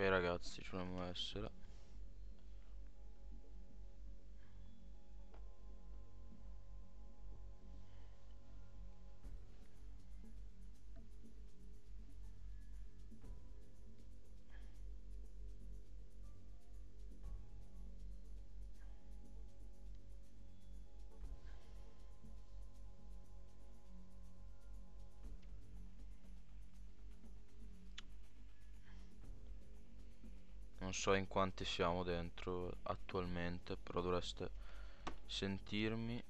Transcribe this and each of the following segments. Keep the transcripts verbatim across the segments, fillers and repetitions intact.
ragazzi, ci dovremmo essere. Non so in quanti siamo dentro attualmente, però dovreste sentirmi.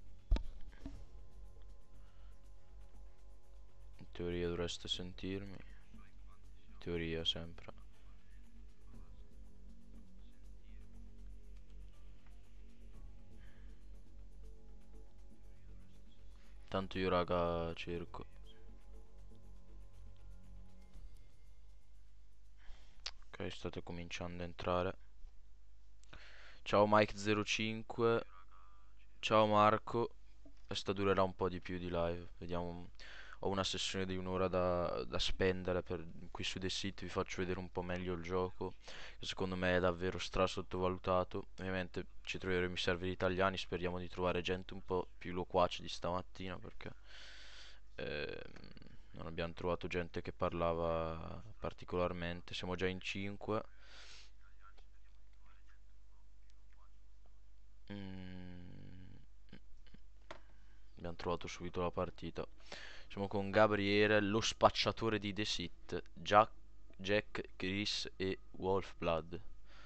In teoria dovreste sentirmi. In teoria sempre. Tanto io raga cerco. Ok, state cominciando a entrare. Ciao Mike zero cinque. Ciao Marco. Questa durerà un po' di più di live. Vediamo. Ho una sessione di un'ora da, da spendere per, qui su The City. Vi faccio vedere un po' meglio il gioco, che secondo me è davvero stra sottovalutato. Ovviamente ci troveremo i server italiani. Speriamo di trovare gente un po' più loquace di stamattina, perché ehm, non abbiamo trovato gente che parlava particolarmente. Siamo già in cinque. Mm, abbiamo trovato subito la partita. Siamo con Gabriele, lo spacciatore di The Sit, Jack, Jack, Chris e Wolfblood.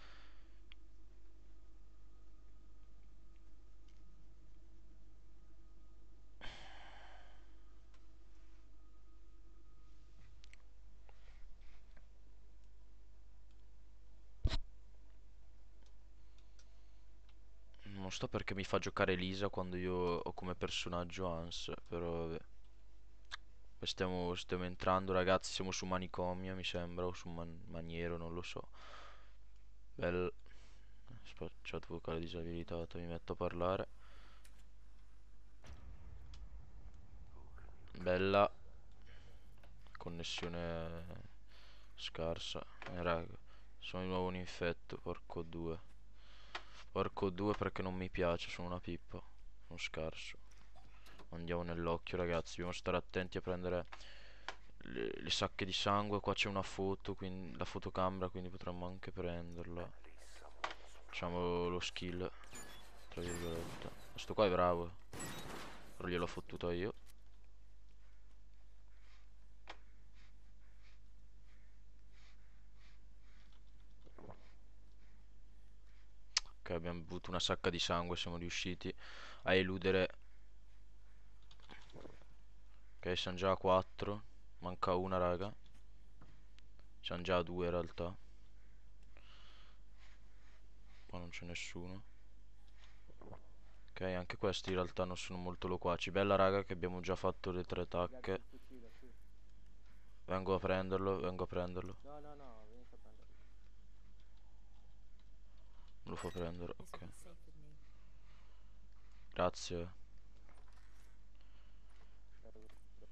Non so perché mi fa giocare Lisa quando io ho come personaggio Hans, però vabbè. Stiamo, stiamo entrando ragazzi, siamo su manicomio mi sembra, o su man maniero, non lo so. Bel spacciato vocale disabilitato, mi metto a parlare. Bella connessione scarsa. Eh, raga, sono di nuovo un infetto, porco due. Porco due perché non mi piace, sono una pippa. Sono scarso. Andiamo nell'occhio ragazzi, dobbiamo stare attenti a prendere le, le sacche di sangue. Qua c'è una foto, quindi, la fotocamera, quindi potremmo anche prenderla. Facciamo lo skill, tra virgolette. Questo qua è bravo, però gliel'ho fottuta io. Ok, abbiamo avuto una sacca di sangue, siamo riusciti a eludere. Ok, siamo già a quattro. Manca una, raga. Siamo già a due in realtà. Qua non c'è nessuno. Ok, anche questi in realtà non sono molto loquaci. Bella, raga, che abbiamo già fatto le tre tacche. Vengo a prenderlo, vengo a prenderlo. No, no, no, venite a prenderlo. Me lo fa prendere, ok. Grazie. Prego.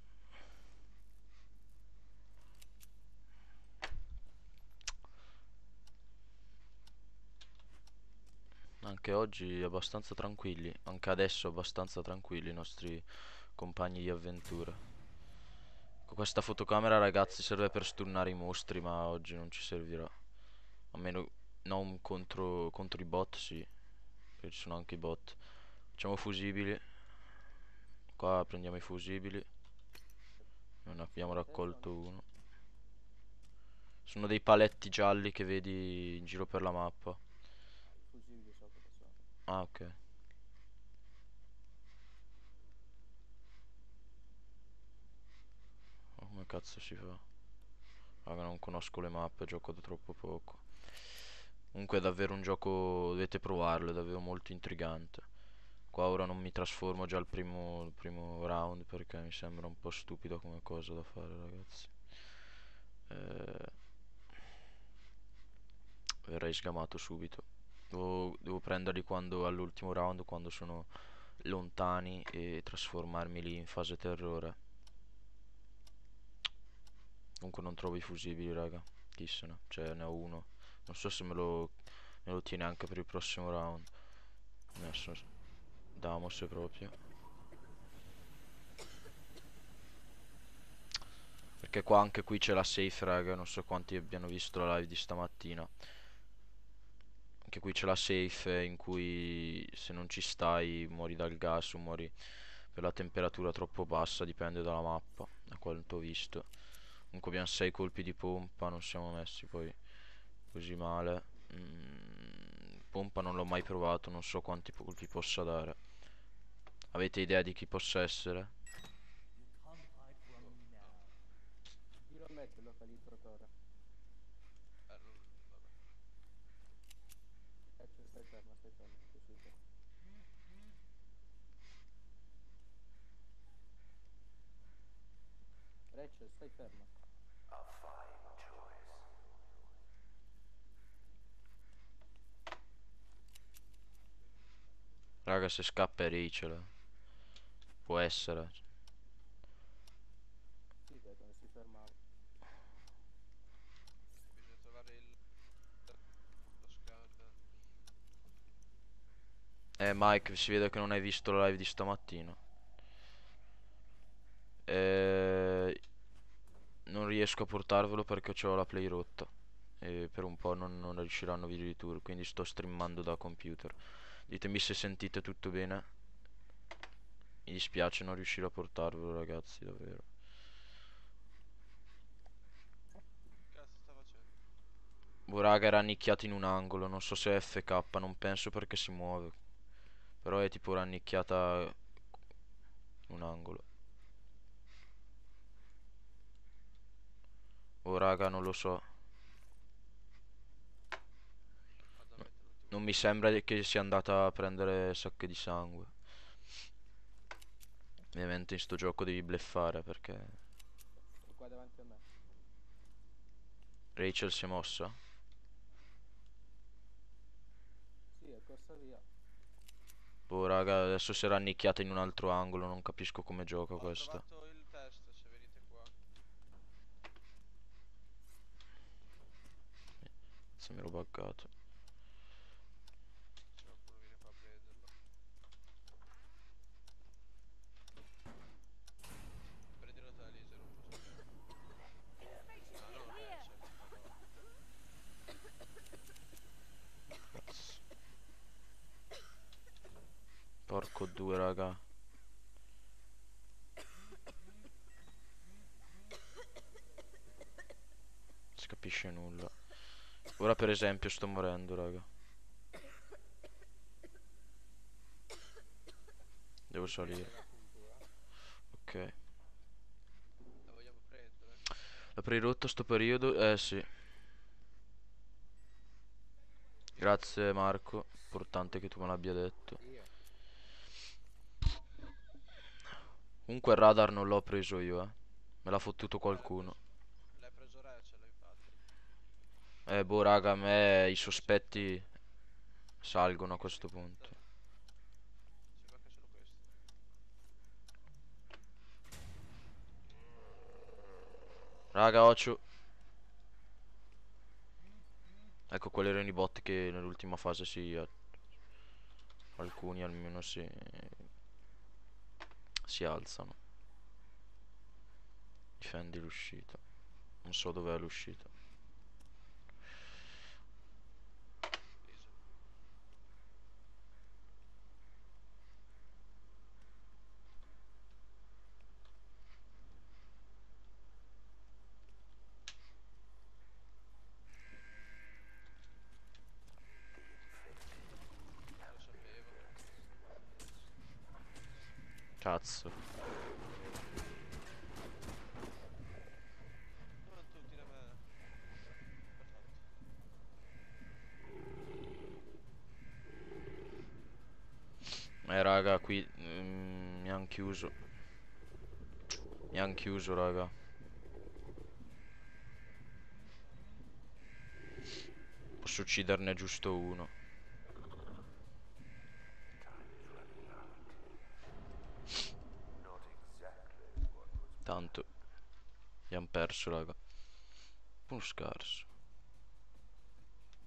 Anche oggi abbastanza tranquilli. Anche adesso abbastanza tranquilli i nostri compagni di avventura. Questa fotocamera ragazzi serve per stunnare i mostri, ma oggi non ci servirà. Almeno non contro, contro i bot, sì. Perché ci sono anche i bot. Facciamo fusibili. Qua prendiamo i fusibili. Non abbiamo raccolto Attenzione. uno. Sono dei paletti gialli che vedi in giro per la mappa. I fusibili so cosa sono. Ah, ok. Oh, come cazzo si fa? Raga, non conosco le mappe, gioco da troppo poco. Comunque è davvero un gioco, dovete provarlo, è davvero molto intrigante. Qua ora non mi trasformo già al primo, al primo round perché mi sembra un po' stupido come cosa da fare, ragazzi. Eh, verrei sgamato subito. Devo, devo prenderli quando all'ultimo round, quando sono lontani, e trasformarmi lì in fase terrore. Comunque non trovo i fusibili, raga. Chi se ne? Cioè, ne ho uno. Non so se me lo, me lo tiene anche per il prossimo round. Adesso Damos proprio. Perché qua anche qui c'è la safe, raga. Non so quanti abbiano visto la live di stamattina. Anche qui c'è la safe in cui se non ci stai muori dal gas o muori per la temperatura troppo bassa, dipende dalla mappa, da quanto ho visto. Comunque abbiamo sei colpi di pompa, non siamo messi poi così male. Mm, pompa non l'ho mai provato, non so quanti colpi possa dare. Avete idea di chi possa essere? Boh, no. Chi lo mette il localizzatore? Eh, non, vabbè. Eh, cioè, stai fermo, stai fermo, così per... Rachel, stai fermo. Raga, se scappa è Rachel. Può essere. Sì, vedo che si fermava. Bisogna trovare il... lo scan. Eh, Mike, si vede che non hai visto la live di stamattina. Eh, non riesco a portarvelo perché ho la play rotta. E per un po' non, non riusciranno video di tour, quindi sto streamando da computer. Ditemi se sentite tutto bene. Mi dispiace non riuscire a portarvelo, ragazzi, davvero. Che cazzo sta facendo? Boh, raga, era annicchiato in un angolo. Non so se è F K, non penso perché si muove. Però è tipo rannicchiata in un angolo. Oh, raga, non lo so. Vado a No- mettere l'ultimo Non mi colpo. sembra che sia andata a prendere sacche di sangue. Ovviamente in sto gioco devi bleffare perché È qua davanti a me. Rachel si è mossa. Sì, è corsa via. Boh, raga, adesso si era annicchiata in un altro angolo. Non capisco come gioca Ho questa. trovato il test, se venite qua. Se mi ero buggato. Se qualcuno viene qua a prenderlo. Prendi una laser, non posso prendere. Ah, non Rachel, madonna. Cazzo. Porco due, raga. Non si capisce nulla. Ora per esempio sto morendo, raga. Devo salire. C'è la puntura. Ok. La vogliamo prendere? Apri rotta sto periodo? Eh sì. Chi l'ha Grazie preso? Marco. Importante che tu me l'abbia detto. Io. Comunque il radar non l'ho preso io, eh. Me l'ha fottuto Eh, l'ha qualcuno. preso. L'hai preso Rachel, infatti. Eh, boh, raga, a me i Mi sembra. sospetti salgono a Figa, questo punto. da- mi sembra che è solo questo. Raga, occhio. Ecco, quelli erano i bot che nell'ultima fase si... eh, alcuni almeno si... si alzano. Difendi l'uscita. Non so dov'è l'uscita. Easy. Lo sapevo. Cazzo. Non tutti da me. Perfetto. Eh, raga, qui... mm, mi han chiuso. Mi han chiuso, raga. Posso ucciderne giusto uno. Tanto. Abbiamo perso, raga. Uno scarso.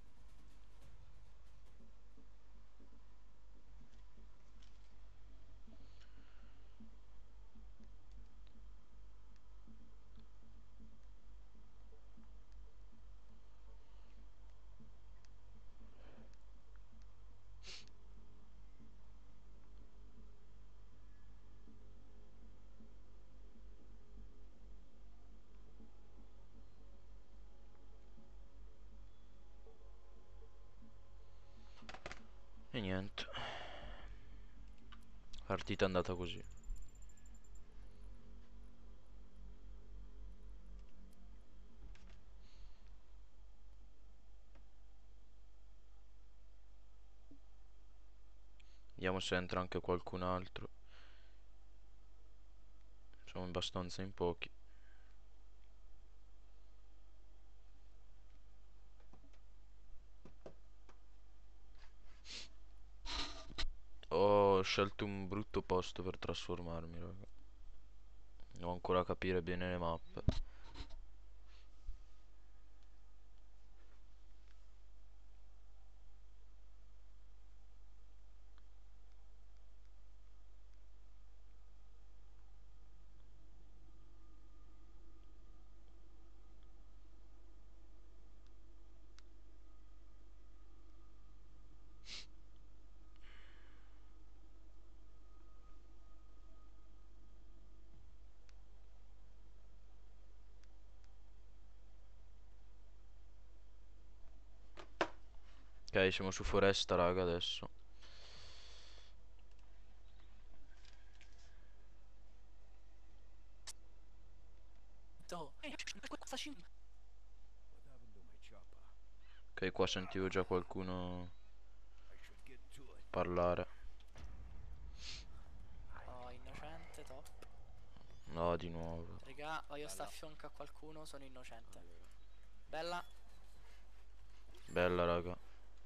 E niente. La partita è andata così. Vediamo se entra anche qualcun altro. Siamo abbastanza in pochi. Ho scelto un brutto posto per trasformarmi, raga. Devo ancora capire bene le mappe. Ok, siamo su foresta, raga, adesso. Ok, qua sentivo già qualcuno parlare. Oh, innocente, top. No, di nuovo. Raga, voglio sta a fianco a qualcuno, sono innocente. Bella. Bella, raga.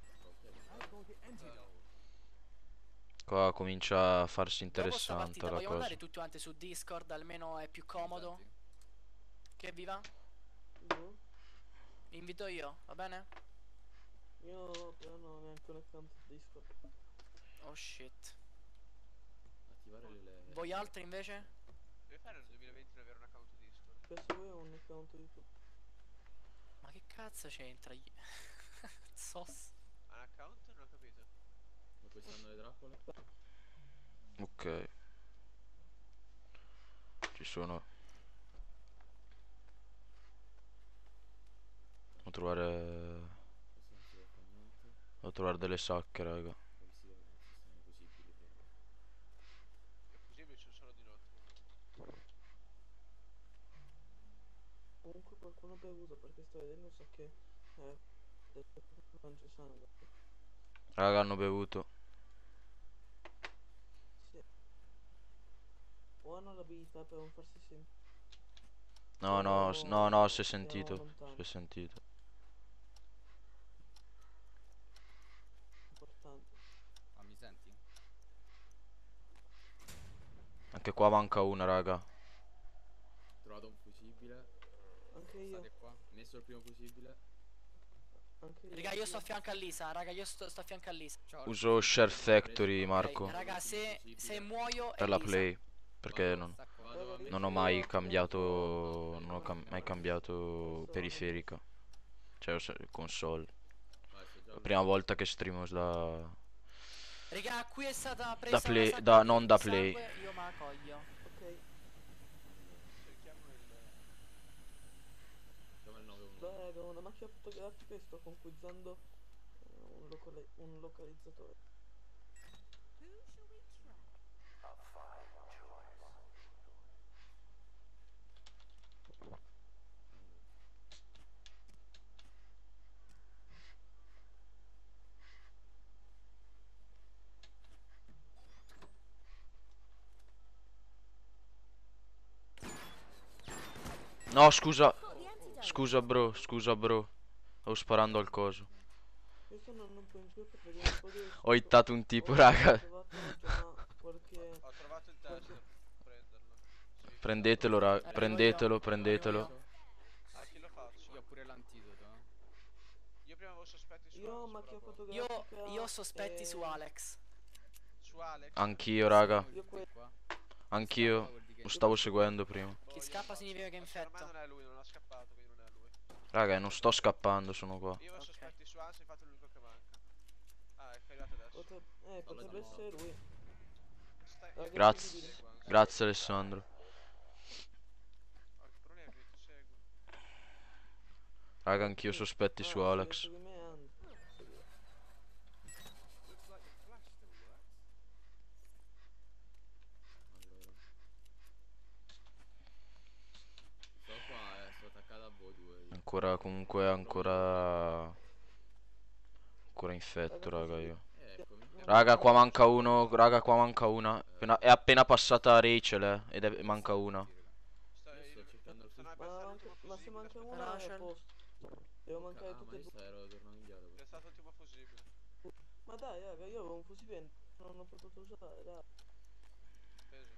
Qua comincia a farsi Dopo sta interessante partita la vogliamo cosa. andare tutti quanti su Discord, almeno è più comodo. Che viva? Boh, Invito io, va bene? io però non ho neanche un account Discord. Oh shit. Attivare le leve. Voi altri invece? Deve fare nel duemilaventi non avere un account Discord. Questo qui è un account YouTube. Ma che cazzo c'entra? gli- Sos. Ha un account? Non ho capito. Ma queste hanno le trappole? Ok. Ci sono. Devo trovare. Questo non si può fare niente. Devo trovare delle sacche, raga. Questi ragazzi stanno possibili proprio. È possibile c'è solo di notte. Comunque qualcuno ha bevuto perché sto vedendo so che eh, mangia sangue. Raga, hanno bevuto. Sì. O hanno l'abilità per non farsi sentire. No, no, s- no, no, si è sentito. lontano. Si è sentito. Importante. Ah, mi senti? Anche qua manca una, raga. Ho trovato un fusibile. Anche io. State qua? Messo il primo fusibile. Anche io. Raga, io sto a fianco a Lisa, raga, io sto, sto a fianco a Lisa. Ciao. Uso Share Factory, Ok, Marco. raga, se, se muoio è Per la Lisa. play. Perché non, Sta qua. Vado a Raga, io non ho sto mai a cambiato. fianco- Non ho cam- mai cambiato periferica. Cioè, ho se- console. Vai, sto già La al- prima volta che streamo da. Raga, qui è stata presa Da play- una sacca da- di non da play. sangue, io me la coglio. Ok. Cerchiamo il... Siamo al nove uno. Beh, raga, una macchina fotografica e sto conquizzando eh, un, locali- un localizzatore. No, scusa. Scusa, bro. Scusa, bro. Stavo sparando al coso. Io sto andando un po' in giro per vedere un po' di... Ho hittato un tipo, Oh, raga. ho trovato già qualche... Ho trovato il test. Prenderlo. Sì. Prendetelo, raga. Arrivo Prendetelo, io. prendetelo. Arrivo A chi lo faccio? Io ho pure l'antidoto. eh. Io prima avevo sospetti su Io ho Alex, macchina però boh. Io, fotografica... io ho sospetti e- su Alex. Su Alex. Anch'io, raga. Io que- Qua. Anch'io. Lo stavo seguendo prima. Boh, Chi io scappa lo faccio. significa che Ma secondo me infetto. non è lui, non ha scappato, quindi non è lui. Raga, non sto scappando, sono qua. Io avevo Ok. sospetti su Alex, infatti è l'unico che manca. Ah, è arrivato adesso. Potrebbe, eh, potrebbe no. essere lui. Stai... Raga, Grazie. seguimi. Grazie, Alessandro. Porca problemi, ti seguo. Raga, anch'io sospetti Ah, su se Alex. segui me, and- segui. ancora, comunque ancora... Ancora infetto, raga, io. Eh, eccomi. Raga, qua manca uno, raga, qua manca una. Appena- è appena passata Rachel, eh, ed è, manca una. Sta, Io sto il- cercando il sta fus- una Ma, piazzata manca- l'ultimo ma se fusibile, manca aspetta. una è a Rachel. posto. Devo mancare Ah, tutte ma e io due. ero tornato indietro. però. Piazzato l'ultimo fusibile. Ma dai, raga, io avevo un fusibile, non ho potuto usare, dai. Peso.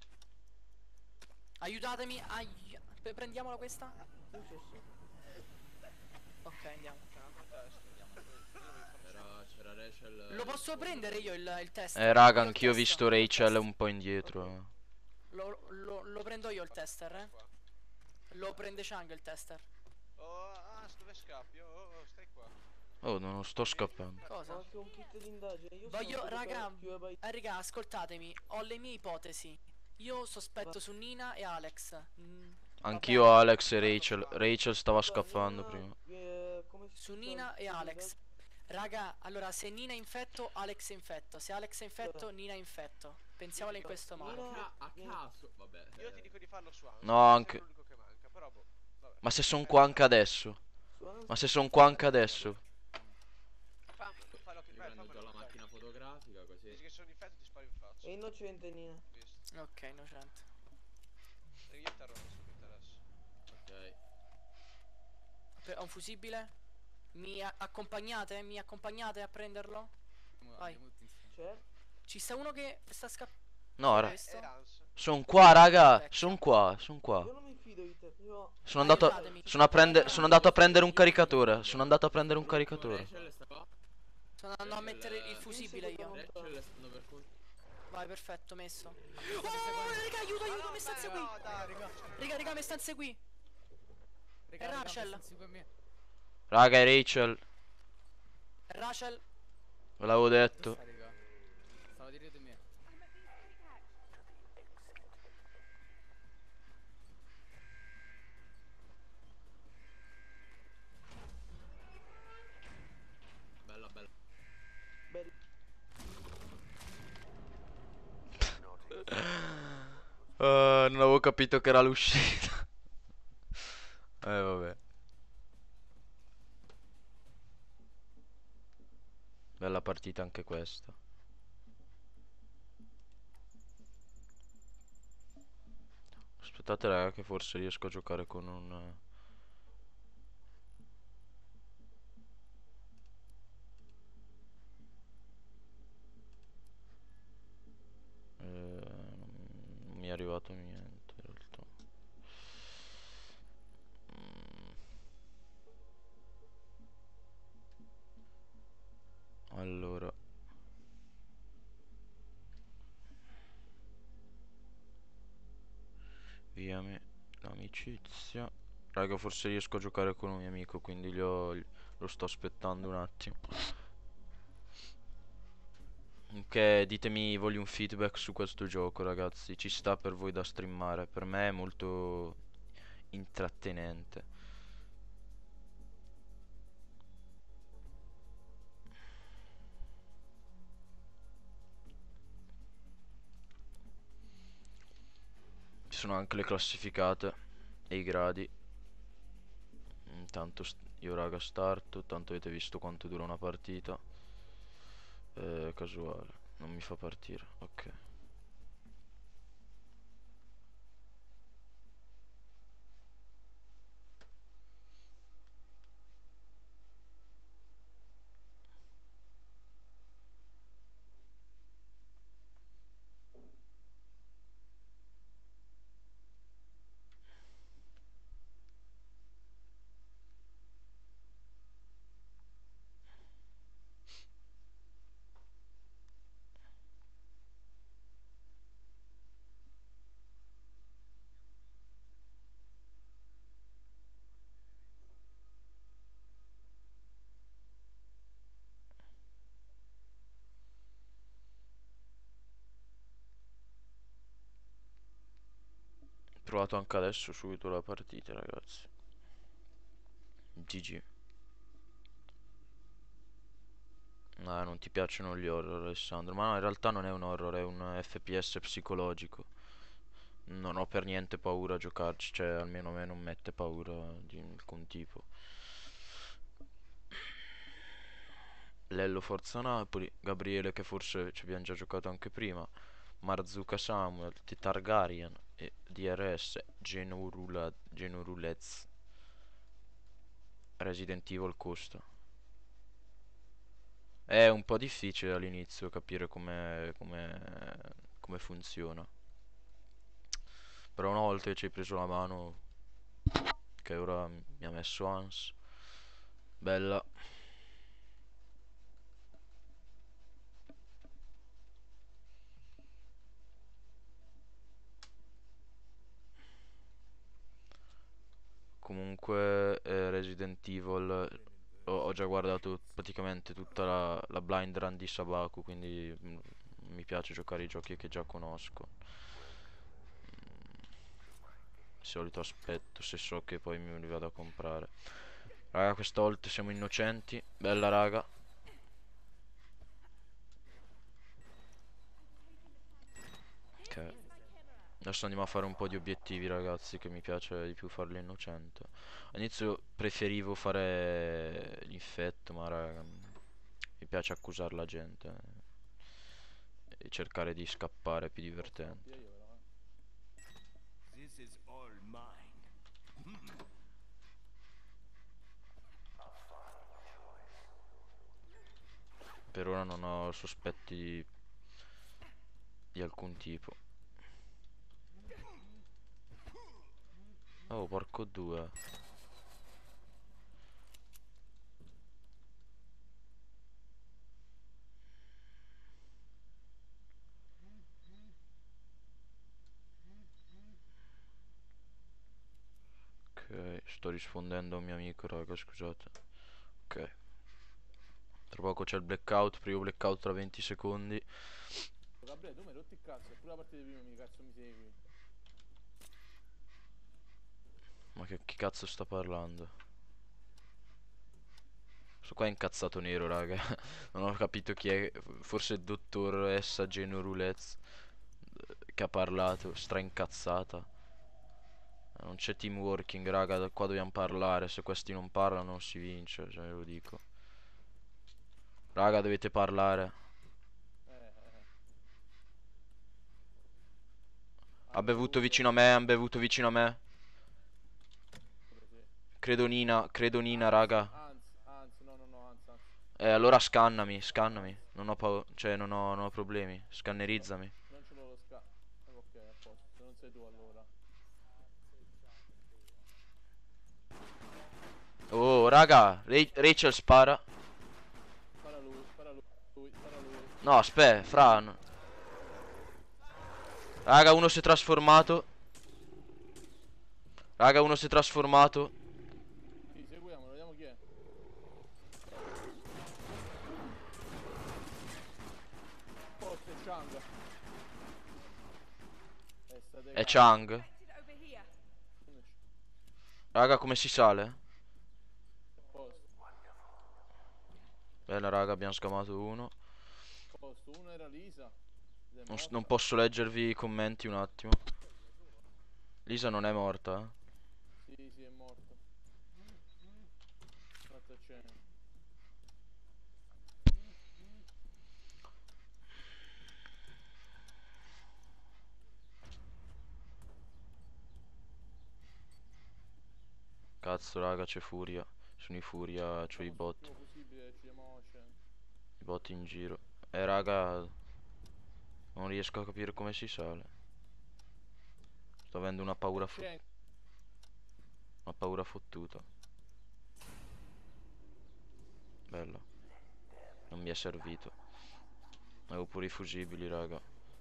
Aiutatemi. Ai... Pre- Prendiamola questa? Che è successo? Ok, andiamo. C'è un altro test. C'era, c'era Rachel. Lo posso prendere io il, il test? Eh, raga, Io il anch'io ho test, visto io il Rachel test. un po' indietro. eh. Lo, lo- lo prendo io il tester, eh? Qua. Lo prende Chang il tester. Oh, ah, dove scappi? Oh, oh, oh, stai qua. Oh, non sto scappando. Ho Cosa? anche un kit d'indagine. Io Voglio, sono raga, più e vai- eh, raga, ascoltatemi, ho le mie ipotesi. Io sospetto Va. su Nina e Alex. Mm, va Anch'io bene? Alex e Rachel. Rachel stava Guarda, scappando Nina, prima. eh, come si Su chiama? Nina e Kit Alex. Raga, allora se Nina è infetto, Alex è infetto. Se Alex è infetto, Allora. Nina è infetto. Pensiamola in questo Nina- modo. A, ca- a Vieni. caso. Vabbè. Io eh, ti dico di farlo su Hans. No, perché anche- sei l'unico che manca, però boh. Vabbè. Ma se son qua anche adesso. su Hans- Ma se son qua anche adesso. Fa, fallo che Io vai, prendo già fammelo, la dai. macchina fotografica così. Dici che sono infetto ti sparo in faccia. È innocente Nina. Visto. Ok, innocente. E io terrò, se mi interessa. Ok. Pe- Ho un fusibile? Mi a- accompagnate? Mi accompagnate a prenderlo? Andiamo, Vai. andiamo tutti insieme. C'è? Ci sta uno che sta scappando. No, ra- E Hans. son qua, raga. Vecchio. Son qua, son qua. Io non mi fido di te. Io... Sono andato, a- Aiutatemi. sono, a prende- sono andato a prendere un caricatore. Sono andato a prendere un caricatore. Rachel sta qua. Sto andando a mettere il fusibile io. Rachel stanno per con... Vai, perfetto, messo. Oh, raga, aiuto, aiuto, mi sta inseguì. No, dai, raga. Raga, raga, mi sta inseguì. Raga, È raga, Rachel. questo insieme a me. Raga, è Rachel. Rachel. Ve l'avevo Dove detto. sta, raga? Stava dietro di me. Bella, bella. Bello. Ah, non avevo capito che era l'uscita. Eh, vabbè. Bella partita anche questa. Aspettate, raga, che forse riesco a giocare con un... eh, non mi è arrivato niente in realtà. Mm. Allora. Viami l'amicizia. Raga, forse riesco a giocare con un mio amico, quindi gli ho- lo sto aspettando un attimo. Ok, ditemi voi un feedback su questo gioco, ragazzi. Ci sta per voi da streamare? Per me è molto intrattenente. Ci sono anche le classificate e i gradi. Intanto st- io raga starto, tanto avete visto quanto dura una partita. Eh, casuale, non mi fa partire, ok. Provato anche adesso subito la partita, ragazzi. G G. No, non ti piacciono gli horror, Alessandro. Ma no, in realtà non è un horror, è un F P S psicologico. Non ho per niente paura a giocarci, cioè almeno a me non mette paura di alcun tipo. Lello Forza Napoli, Gabriele che forse ci abbiamo già giocato anche prima, Marzuka Samuel, The Targaryen e D R S, Geno Rula- Geno Rulez. Resident Evil costa. È un po' difficile all'inizio capire come come come funziona. Però una volta che ci hai preso la mano, che ora mi ha messo Hans, bella. Comunque eh, Resident Evil ho, ho già guardato praticamente tutta la, la blind run di Sabaku, quindi mm, mi piace giocare i giochi che già conosco. Di solito aspetto se so che poi mi li vado a comprare. Raga, questa volta siamo innocenti. Bella raga. Ok. Adesso andiamo a fare un po' di obiettivi, ragazzi, che mi piace di più farli innocente. All'inizio preferivo fare l'infetto, ma raga, mi piace accusare la gente e cercare di scappare, è più divertente. Io però, eh. This is all mine. Per ora non ho sospetti di, di alcun tipo. Oh, porco due. Ok, sto rispondendo a un mio amico, raga, scusate. Ok. Tra poco c'è il blackout, primo blackout tra venti secondi. Gabriele, tu mi hai rotto il cazzo, pure la partita di prima mi cazzo mi segui. Ma che, chi cazzo sta parlando? Sto qua è incazzato nero, raga. Non ho capito chi è. Forse il dottor S. Geno Rulez che ha parlato, stra incazzata. Non c'è team working, raga, da qua dobbiamo parlare. Se questi non parlano non si vince, cioè ve lo dico. Raga, dovete parlare. Eh, eh, eh. Ha bevuto Pure, vicino a me, ha bevuto vicino a me. pure sì. Credo Nina, credo Nina, Anzi, raga. Anzi, anzi, no, no, no, anzi, anzi. Eh, allora scannami, scannami. Non ho paura, cioè non ho, non ho problemi. Scannerizzami. Non ce l'ho lo sca... Ok, a posto, se non sei tu allora. Oh, raga, Ra- Rachel spara. Spara lui, spara lui, lui, spara lui. No, aspetta, Fran. Raga, uno si è trasformato. Raga, uno si è trasformato. Sì, seguiamo, vediamo chi è. Posto è Chang. Eh, state È cazzo. Chang. Raga, come si sale? Posto, Bella, raga, abbiamo scamato uno. posto, uno era Lisa. ed è Non, s- morta. non posso leggervi i commenti un attimo. Lisa non è morta, eh. Sì, sì, è morto. Fatto a cena. Cazzo, raga, c'è furia. Sono i furia, c'ho i Siamo bot. sul primo fusibile, ci Emotion. I bot in giro. Eh, raga, non riesco a capire come si sale. Sto avendo una paura fo- C'è una paura fottuta. Bella. Non mi è servito. Avevo pure i fusibili, raga.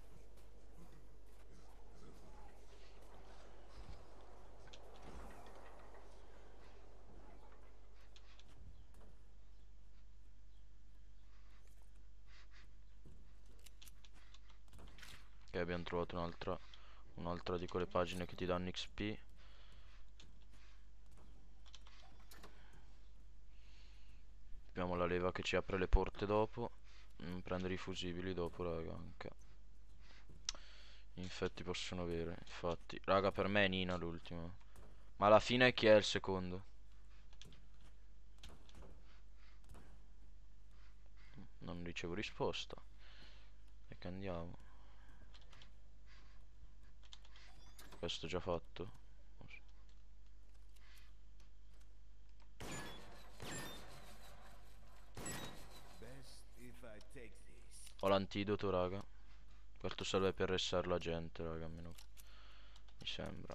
Ok, abbiamo trovato un'altra un'altra di quelle pagine che ti danno X P. Abbiamo la leva che ci apre le porte dopo. Mm, prendere i fusibili dopo, raga, anche. Gli infetti possono avere, infatti. Raga, per me è Nina l'ultimo. Ma alla fine chi è il secondo? Non ricevo risposta. E che andiamo. Questo già fatto. Best if I take this. Ho l'antidoto, raga. Questo serve per restare la gente, raga, almeno mi sembra.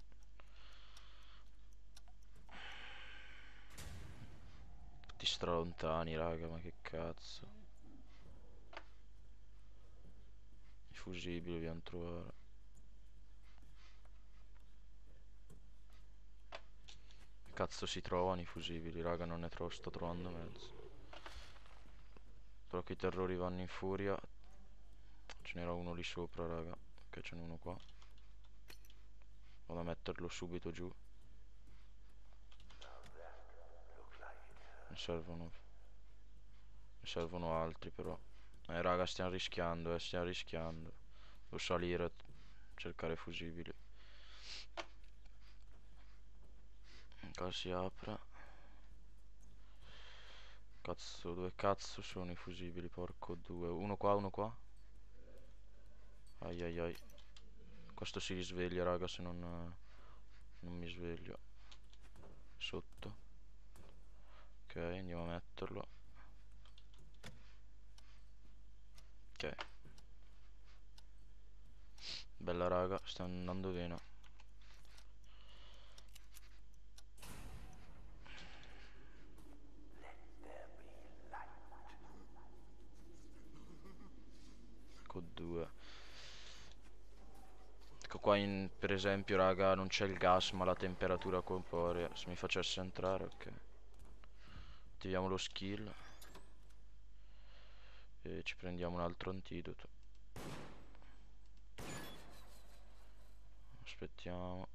Tutti stralontani, raga, ma che cazzo. I fusibili dobbiamo trovare. Cazzo si trovano i fusibili, raga, non ne trovo, sto trovando mezzo. Però che i terrori vanno in furia. Ce n'era uno lì sopra, raga. Ok, ce n'è uno qua. Vado a metterlo subito giù. Ne servono. Ne servono altri però. Eh raga, stiamo rischiando, eh, stiamo rischiando. Devo salire a cercare fusibili. Qua si apre. Cazzo, dove cazzo sono i fusibili? Porco due. Uno qua, uno qua. Ai ai ai. Questo si risveglia, raga, se non, non mi sveglio. Sotto. Ok, andiamo a metterlo. Ok. Bella, raga, sta andando bene. Con due. Ecco qua in, per esempio, raga, non c'è il gas ma la temperatura corporea. Se mi facesse entrare, ok. Attiviamo lo skill. E ci prendiamo un altro antidoto. Aspettiamo.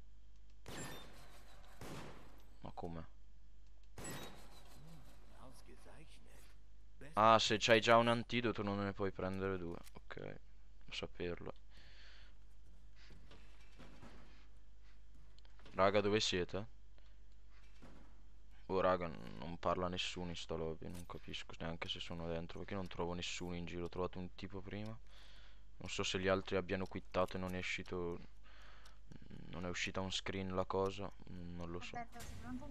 Ma come? Ausgezeichnet. Best Ah, se c'hai già un antidoto non ne puoi prendere due. Ok, devo saperlo. Raga, dove siete? Oh, raga, n- non parla nessuno in sta lobby. Non capisco neanche se sono dentro. Perché non trovo nessuno in giro? Ho trovato un tipo prima. Non so se gli altri abbiano quittato e non è uscito. Non è uscita un screen la cosa. mm, Non lo so. Aspetta, sei pronto?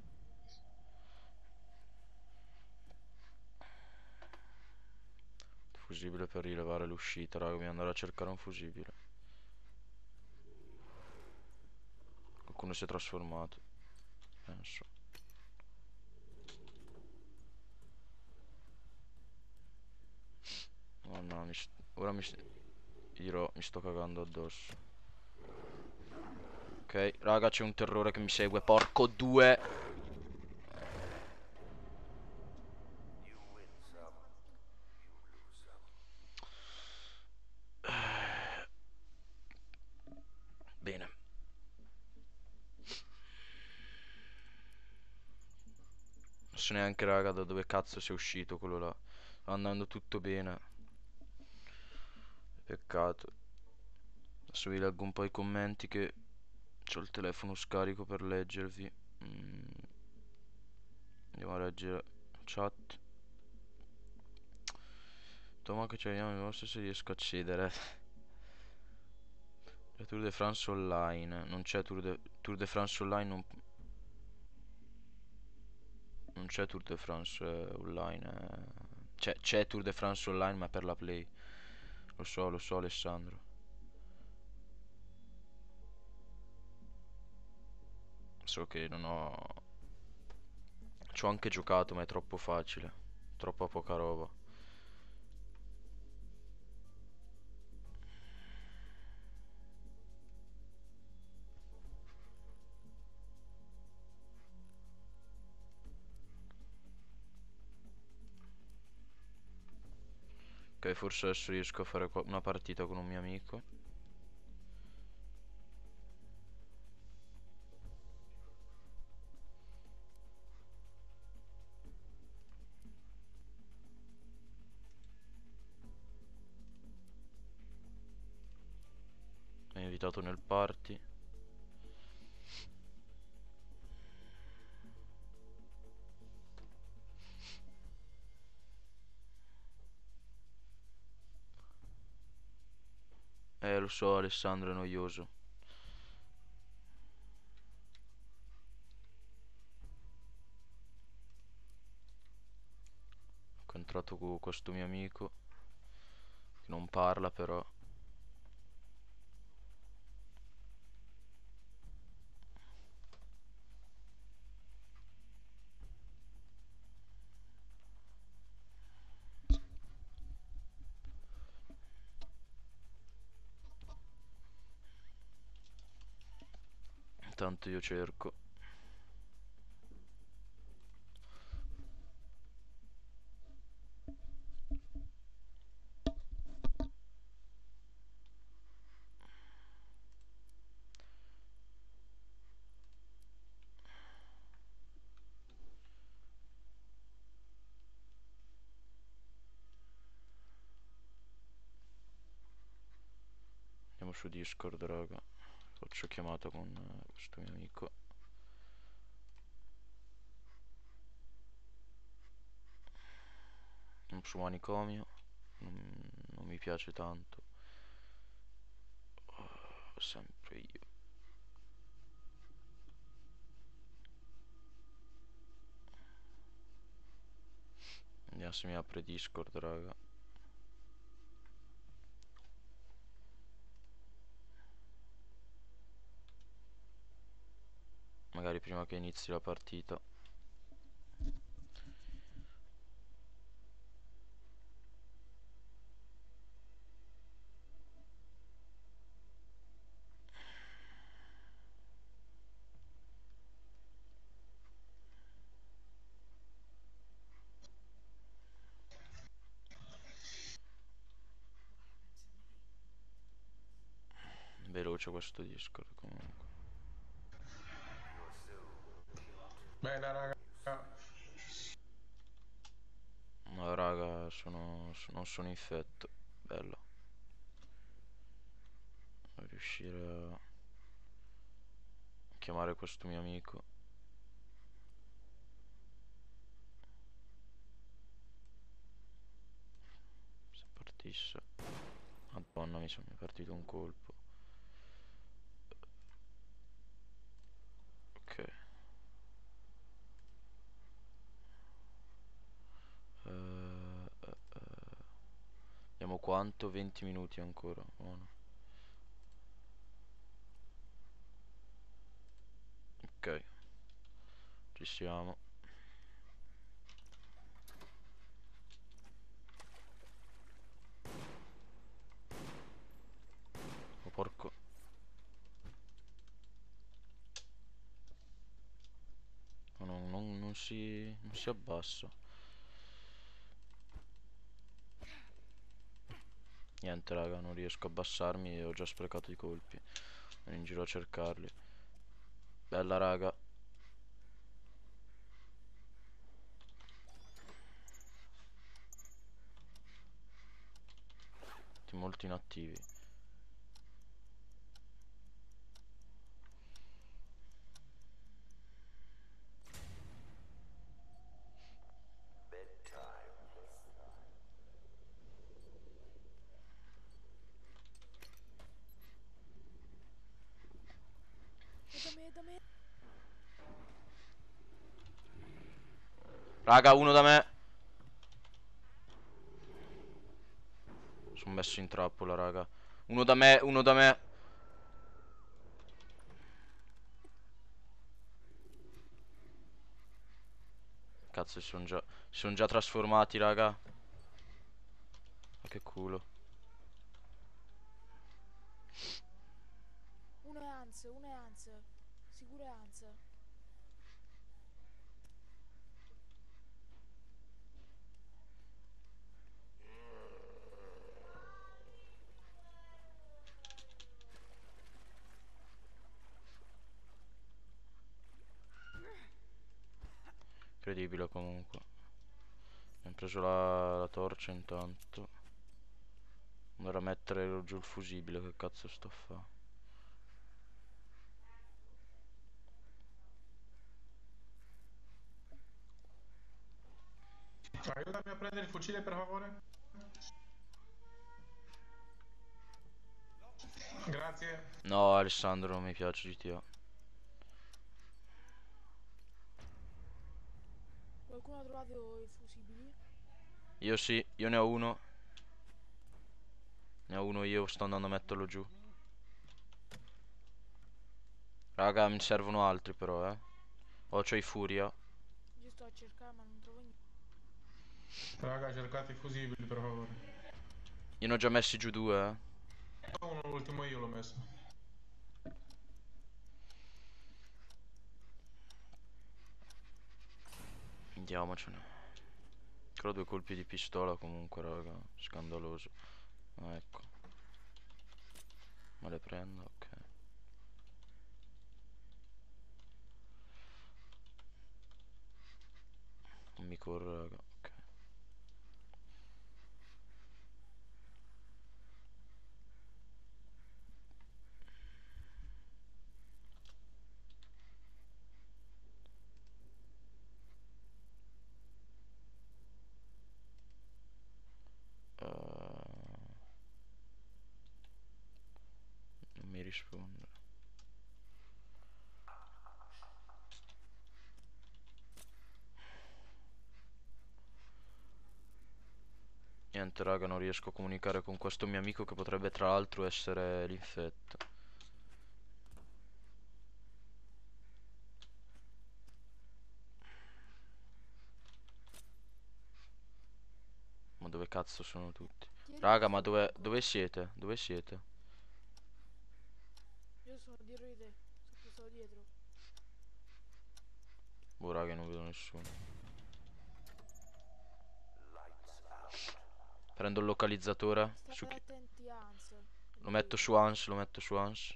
Fusibile per rilevare l'uscita, raga. Dobbiamo andare a cercare un fusibile. Qualcuno si è trasformato. Penso. Oh no, mi st- ora mi st- dirò, mi sto cagando addosso. Ok, raga, c'è un terrore che mi segue. Porco due. you win some, you lose some. Bene. Non so neanche, raga, da dove cazzo sia uscito quello là. Sta andando tutto bene. Peccato. Adesso vi leggo un po' i commenti che c'ho il telefono scarico per leggervi. Mm. Andiamo a leggere la chat. Toma che ci vediamo in mostra se riesco a accedere. La Tour de France online. Non c'è Tour de, Tour de France online. Non, non c'è Tour de France eh, online. eh. C'è, c'è Tour de France online ma per la Play. Lo so, lo so, Alessandro. So che non ho. Ci ho anche giocato ma è troppo facile. Troppa poca roba. Ok, forse adesso riesco a fare qua- una partita con un mio amico. invitato nel party. Eh, lo so, Alessandro, è noioso. Ho incontrato con questo mio amico che non parla però. Intanto io cerco. Andiamo su Discord, raga. Faccio chiamata con eh, questo mio amico. Andiamo su manicomio. Non, non mi piace tanto. Oh, sempre io. Vediamo se mi apre Discord, raga. Magari prima che inizi la partita. Veloce questo Discord comunque. Bella raga. No raga, sono, so- non sono infetto. Bello. Devo riuscire a chiamare questo mio amico. Se partisse. Madonna, mi sono partito un colpo. Ok. Eh, eh, eh. Abbiamo quanto? venti minuti ancora. Buono. Ok. Ci siamo. Oh porco. Oh, no, non, non si, non si abbassa. Niente raga, non riesco a abbassarmi e ho già sprecato i colpi. Sono in giro a cercarli. Bella raga. Tutti molto inattivi. Da me, da me. Raga, uno da me. Sono messo in trappola, raga. Uno da me, uno da me. Cazzo, si sono già, si sono già trasformati, raga. Ma che culo. Uno è Hans, uno è Hans. Sicuro è Hans. Incredibile comunque. Abbiamo preso la, la torcia intanto. Andare a mettere giù il fusibile, che cazzo sto a fa? Aiutami a prendere il fucile per favore. Grazie. No, Alessandro, non mi piace G T A. Qualcuno ha trovato i fusibili? Io sì, io ne ho uno. Ne ho uno io, sto andando a metterlo giù. Raga, mi servono altri però, eh. Oh, c'ho i Furia. Io sto a cercare ma non trovo niente. Raga, cercate i fusibili per favore. Io ne ho già messi giù due, eh. Uno, l'ultimo io l'ho messo. Andiamocene. Però due colpi di pistola comunque, raga. Scandaloso. Ah, ecco. Me le prendo, ok. Non mi corre, raga. Ok. Uh, non mi risponde. Niente raga, non riesco a comunicare con questo mio amico che potrebbe tra l'altro essere l'infetto. Ma dove cazzo sono tutti? Raga, ma dove, dove siete? Dove siete? Io sono dietro di te. Sto sto dietro. Boh raga, non vedo nessuno. Prendo il localizzatore. Su State chi... attenti a Hans. Lo metto su Hans, lo metto su Hans.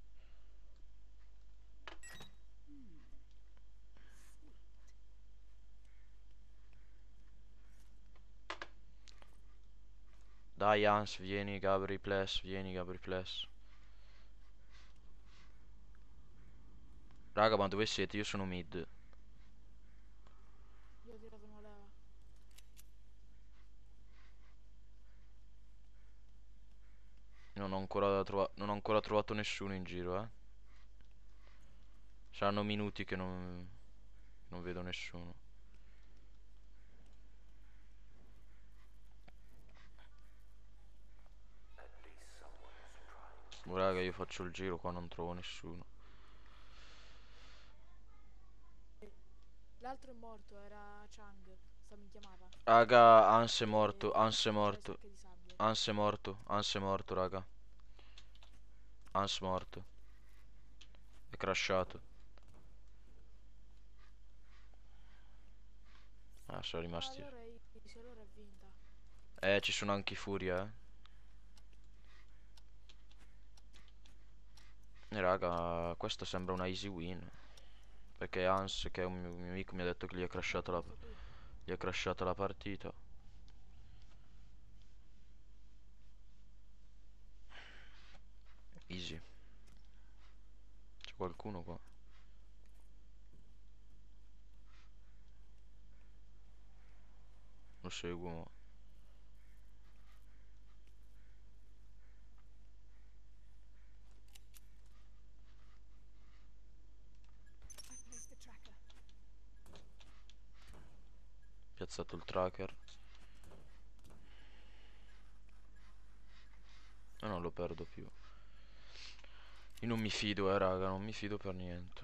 Dai Hans, vieni Gabri Plus, vieni Gabri Plus. Raga, ma dove siete? Io sono mid. Io ho tirato una leva. Non ho ancora trovato, non ho ancora trovato nessuno in giro, eh. Saranno minuti che non, non vedo nessuno. Oh, raga, io faccio il giro qua, non trovo nessuno. L'altro è morto, era Chang. Sta mi chiamava. Raga, Hans è E morto, Hans è c'ha le morto. sacche di sangue. Hans è morto, Hans è morto, raga. Hans morto. È crashato. Ah, sono Ah, rimasti. allora è easy, allora è vinta. Eh, ci sono anche i Furia, eh. E raga, questo sembra una easy win. Perché Hans, che è un mio, mio amico, mi ha detto che gli è crashata la, Questo tu. gli è crashata la partita. Easy. C'è qualcuno qua? Lo seguo, mo. Piazzato il tracker. E non lo perdo più. Io non mi fido, eh, raga, non mi fido per niente.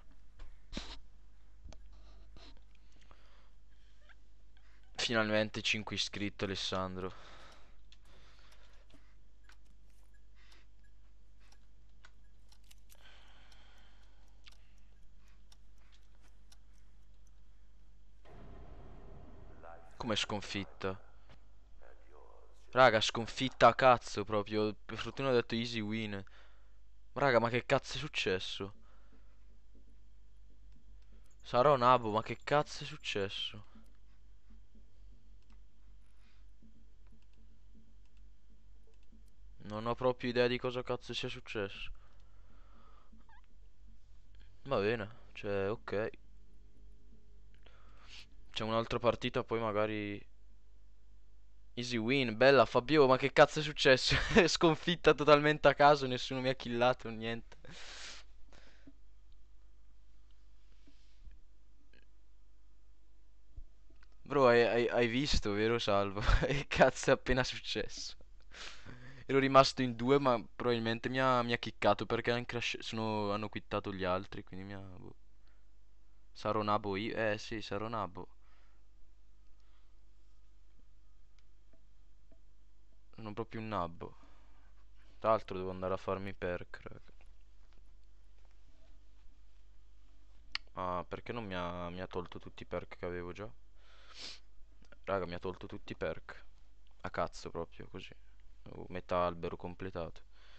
Finalmente cinque iscritti, Alessandro. Come sconfitta? Raga, sconfitta a cazzo proprio. Per fortuna ho detto easy win. Raga, ma che cazzo è successo? Sarò nabo, ma che cazzo è successo? Non ho proprio idea di cosa cazzo sia successo. Va bene, cioè, ok. C'è un'altra partita, poi magari Easy win, bella Fabio, ma che cazzo è successo? Sconfitta totalmente a caso, nessuno mi ha killato, niente. Bro, hai, hai- hai visto, vero Salvo? Che cazzo è appena successo? Ero rimasto in due, ma probabilmente mi ha, mi ha kickato perché han crash- sono- hanno quittato gli altri, quindi mi ha... boh. Sarò nabo io? Eh sì, sarò nabo. Sono proprio un nabbo. Tra l'altro devo andare a farmi perk, raga. Ah, perché non mi ha, mi ha tolto tutti i perk che avevo già? Raga, mi ha tolto tutti i perk. A cazzo proprio, così. Ho metà albero completato.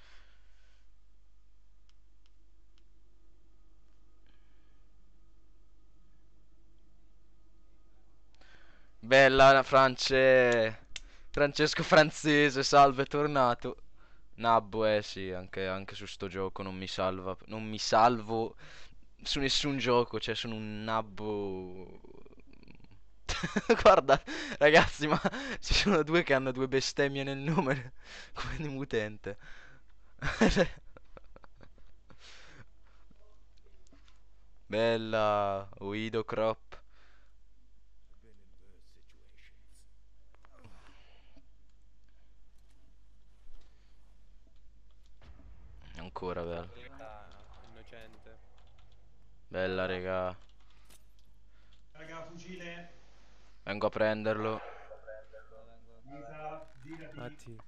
Bella France. Francesco Francese, salve, è tornato. Nabbo, eh sì, anche, anche su sto gioco non mi salva. Non mi salvo su nessun gioco, cioè sono un nabbo. Guarda, ragazzi, ma ci sono due che hanno due bestemmie nel nome, come di mutente. Bella, Uido Crop. Been in worse situations. Ancora bella. Innocente. Bella, regà. Raga, fucile. Vengo a prenderlo. Lisa, girati. Matti.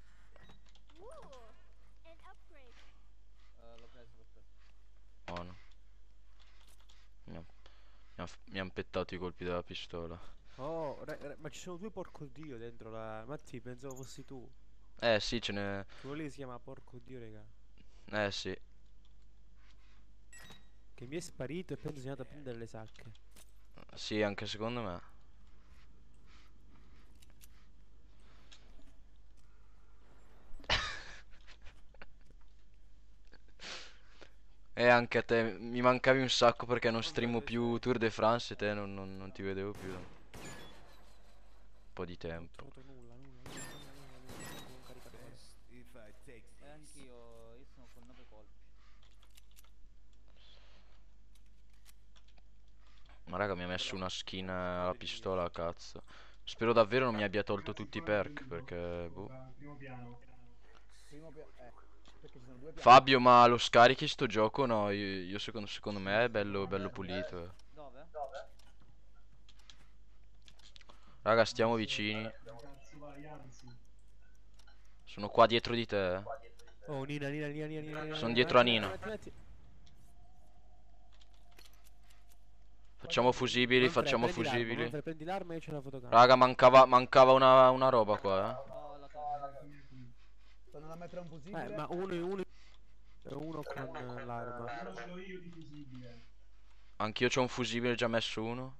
L'ho preso, l'ho preso. Oh no. Mi ha, mi ha- mi han pettato i colpi della pistola. Oh, re- re- ma ci sono due porco dio dentro la... Matti, pensavo fossi tu. Eh sì, ce n'è. Quello lì si chiama porco dio, raga. Eh sì. Che mi è sparito e penso sia andato a prendere le sacche. Sì, anche secondo me. E anche a te, mi mancavi un sacco perché non streamo più Tour de France e te non, non- non ti vedevo più da un po' di Non ho tempo. trovato nulla, nulla, nulla, nulla, nulla, nulla, non caricare nulla. Best if I take this. E anch'io, io sono con nove colpi. Ma raga, mi ha messo una skin alla pistola, cazzo. Spero davvero non mi abbia tolto tutti i perk perché, boh. Primo piano. Primo pia- eh, perché ci sono due piani. Fabio, ma lo scarichi sto gioco? No, io, io secondo, secondo me è bello, bello pulito. eh. Dove? Raga, stiamo vicini. Cazzo vai, anzi. Sono qua dietro di te. eh. Oh, Nina, Nina, Nina, Nina, Nina, Nina. Sono dietro a Metti, Nina. metti, metti, metti. Facciamo fusibili, Manfred, facciamo prendi l'arma, fusibili. Manfred, prendi l'arma e io c'ho la fotocamera. Raga, mancava, mancava una, una roba qua, eh. No, la so. Stanno a mettere un fusibile. Eh, ma uno e uno e uno con eh, l'arma. Uno ce l'ho io di fusibile. Anch'io c'ho un fusibile già messo uno.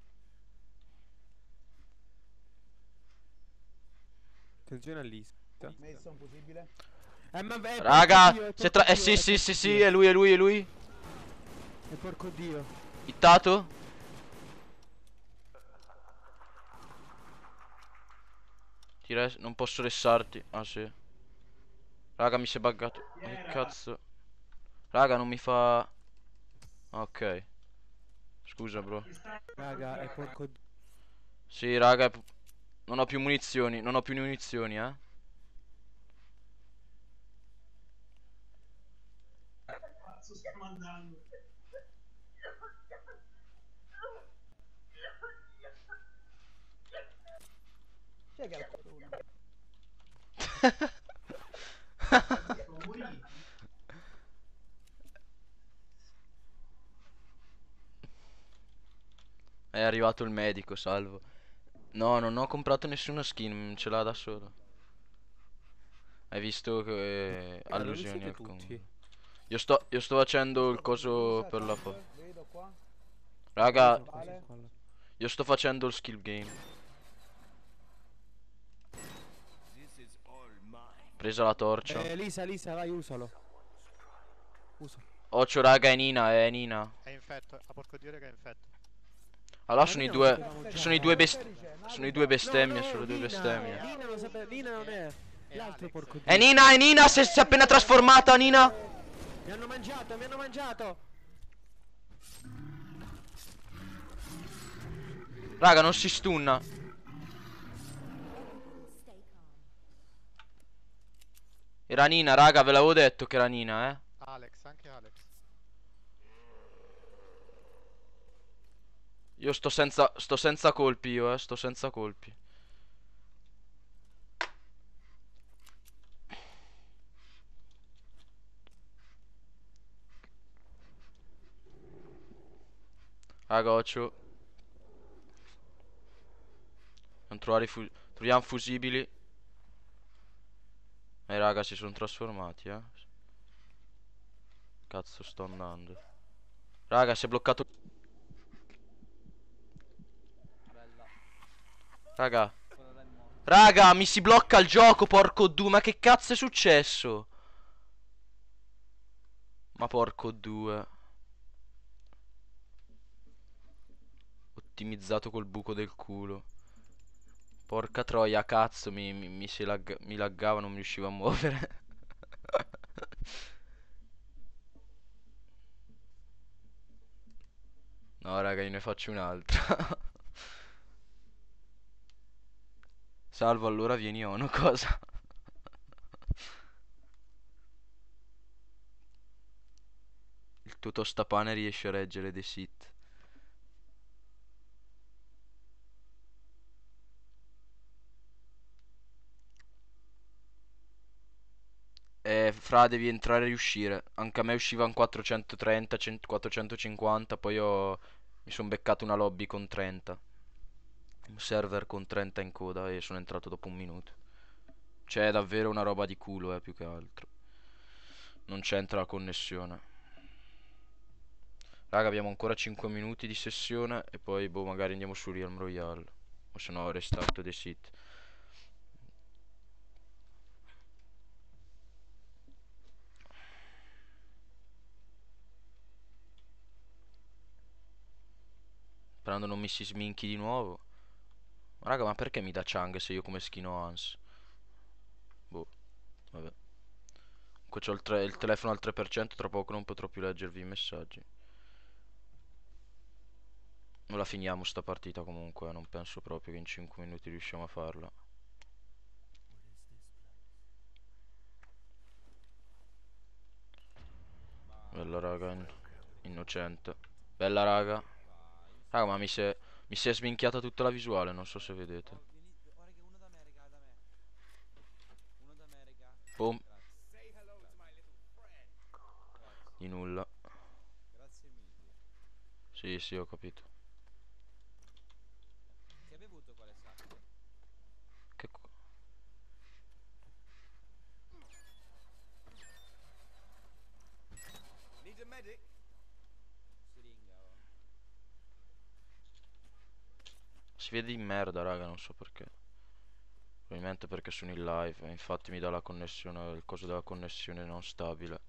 Attenzione all'ista. Messo un fusibile. Eh, ma beh, Raga, porco Dio, è si è porco tra... Eh Dio, sì, è sì, porco sì, sì, Dio. è lui, è lui, è lui. È porco dio. Hittato? Ti res- non posso ressarti. Ah sì. Raga, mi si è buggato. Ma che cazzo? Raga, non mi fa... Ok. Scusa, bro. Raga, è porco dio. Sì, raga, è p- non ho più munizioni. Non ho più munizioni, eh. Cazzo stiamo andando. Chi è che ha il corona? Sono moriti. È arrivato il medico, salvo. No, non ho comprato nessuna skin, ce l'ha da solo. Hai visto che... Raga, dove allusioni siete al con... tutti? Io sto, io sto facendo il coso per la foto. Vedo qua. Raga, Sono qua, sono qua, là. io sto facendo il skill game. This is all mine. Presa la torcia. Eh, Lisa, Lisa, vai, usalo. Usa. Occhio, raga, è Nina, è Nina. È infetto, a porco dio che è infetto. Allora Ma sono i Nina due. non sapevamo Ci sono i due best. Sono i due No, bestemmie, no, sono le due Nina, bestemmie. Nina non sapeva, Nina non è. L'altro porco È dio. Nina, è Nina, si è, si è appena trasformata, Nina. Mi hanno mangiato, mi hanno mangiato. Raga, non si stunna. Era Nina, raga, ve l'avevo detto che era Nina, eh. Alex, anche Alex. Io sto senza, sto senza colpi io, eh, sto senza colpi. Ragoccio. Non trovare i fu troviamo fusibili. Eh raga, si sono trasformati, eh. Cazzo sto andando. Raga, si è bloccato. Raga. Raga, mi si blocca il gioco, porco due. Ma che cazzo è successo? Ma porco due. Ottimizzato col buco del culo. Porca troia, cazzo, mi, mi, mi si lag mi laggava, non mi riuscivo a muovere. No, raga, io ne faccio un'altra. Salvo, allora vieni ono, cosa? Il tuo tostapane riesce a reggere The Sith. Eh, fra, devi entrare e riuscire. Anche a me uscivano quattrocentotrenta, cento quattrocentocinquanta. Poi ho... mi sono beccato una lobby con trenta. Un server con trenta in coda e sono entrato dopo un minuto. C'è davvero una roba di culo, eh, più che altro. Non c'entra la connessione. Raga, abbiamo ancora cinque minuti di sessione e poi, boh, magari andiamo su Realm Royale. O se no, restart the Sith. Sperando non mi si sminchi di nuovo. Raga, ma perché mi dà Chang se io come skin ho Hans? Boh, vabbè. Comunque c'ho il, tre- il telefono al tre per cento, tra poco non potrò più leggervi i messaggi. Non la finiamo sta partita comunque, eh, non penso proprio che in cinque minuti riusciamo a farla. Bella raga, in- innocente. Bella raga. Raga, ma mi si è, mi si è sminchiata tutta la visuale, non so se vedete. Boom. Di nulla. Sì, sì, ho capito. Che co- Si vede di merda, raga, non so perché. Probabilmente perché sono in live, e infatti mi dà la connessione, il coso della connessione non stabile.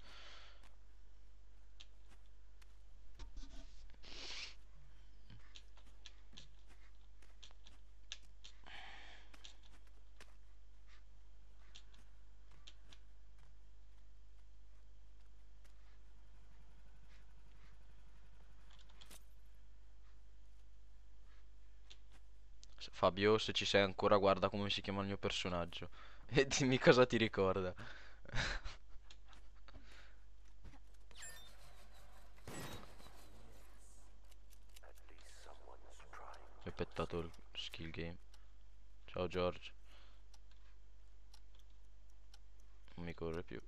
Se- Fabio, se ci sei ancora, guarda come si chiama il mio personaggio. E dimmi cosa ti ricorda. Mi ho pettato il skill game. Ciao George. Non mi corre più.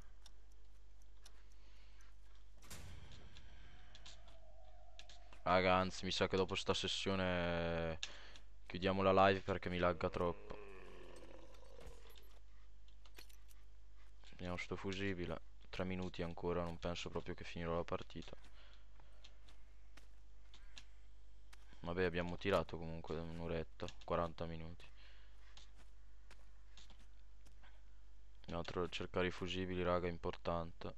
Raga, anzi, mi sa che dopo sta sessione chiudiamo la live perché mi lagga troppo. Vediamo sto fusibile. Tre minuti ancora, non penso proprio che finirò la partita. Vabbè, abbiamo tirato comunque un'oretta, quaranta minuti. Andiamo a tro- cercare i fusibili, raga, è importante.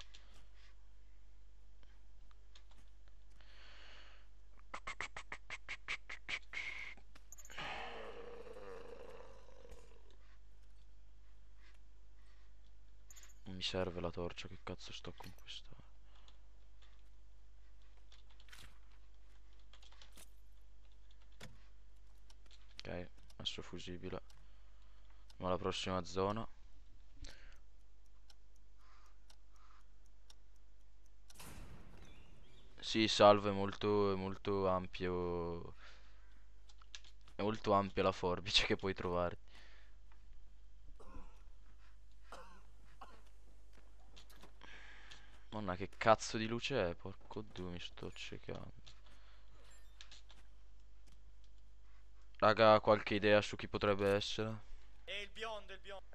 serve la torcia, che cazzo sto a conquistare? Ok, messo fusibile. Ma la prossima zona. Sì, salvo, è molto, è molto ampio. È molto ampia la forbice che puoi trovare. Monna, che cazzo di luce è? Porco due, mi sto ciecando. Raga, qualche idea su chi potrebbe essere? È il biondo, il biondo.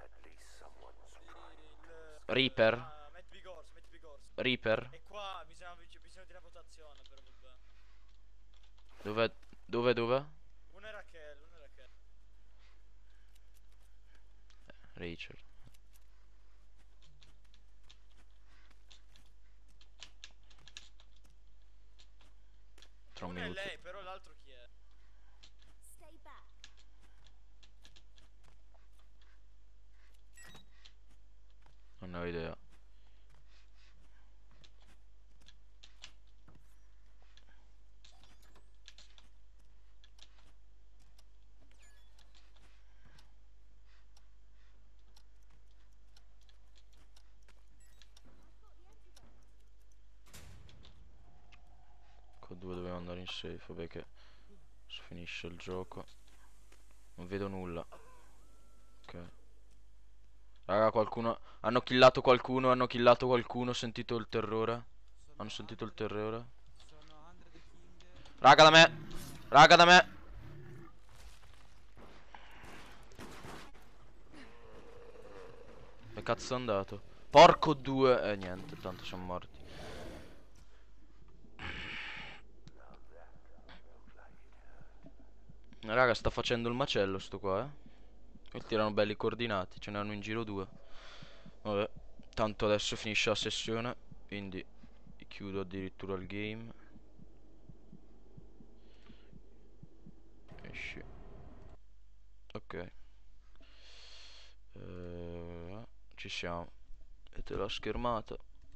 Reaper? Ah, Matt Bigors, Matt Bigors. Reaper? E qua bisogna, bisogna di una votazione, però vabbè. Dove? Dove? Dove? Uno era Kell, uno era Kell. Rachel. Tra un Uno è minuto. lei, però l'altro chi è? Non ne ho idea. Con due dobbiamo andare in safe, vabbè che si finisce il gioco. Non vedo nulla. Ok. Raga, qualcuno... Hanno killato qualcuno, hanno killato qualcuno, ho sentito il terrore. Hanno sentito il terrore. Raga, da me! Raga, da me! Che cazzo è andato? Porco due! Eh, niente, tanto siamo morti. Raga, sta facendo il macello sto qua, eh. Questi erano belli coordinati, ce n'erano in giro due. Vabbè, tanto adesso finisce la sessione, quindi chiudo addirittura il game. Esci. Ok. Eh, ci siamo. Vedete la schermata.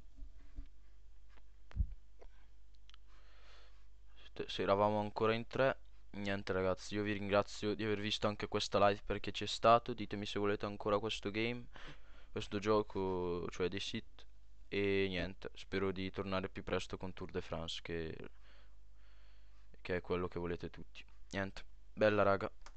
Se eravamo ancora in tre. Niente ragazzi, io vi ringrazio di aver visto anche questa live perché c'è stato. Ditemi se volete ancora questo game, questo gioco, cioè The Sit. E niente, spero di tornare più presto con Tour de France, che, che è quello che volete tutti. Niente, bella raga.